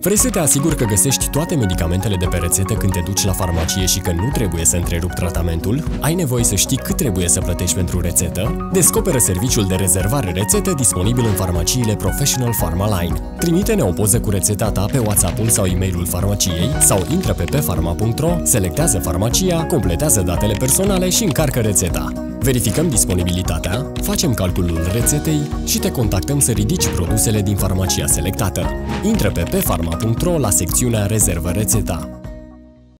Vrei să te asiguri că găsești toate medicamentele de pe rețetă când te duci la farmacie și că nu trebuie să întrerupi tratamentul? Ai nevoie să știi cât trebuie să plătești pentru rețetă? Descoperă serviciul de rezervare rețetă disponibil în farmaciile Professional Pharma Line. Trimite-ne o poză cu rețeta ta pe WhatsApp-ul sau e-mailul farmaciei sau intră pe pfarma.ro, selectează farmacia, completează datele personale și încarcă rețeta. Verificăm disponibilitatea, facem calculul rețetei și te contactăm să ridici produsele din farmacia selectată. Intră pe pfarma.ro la secțiunea Rezervă rețeta.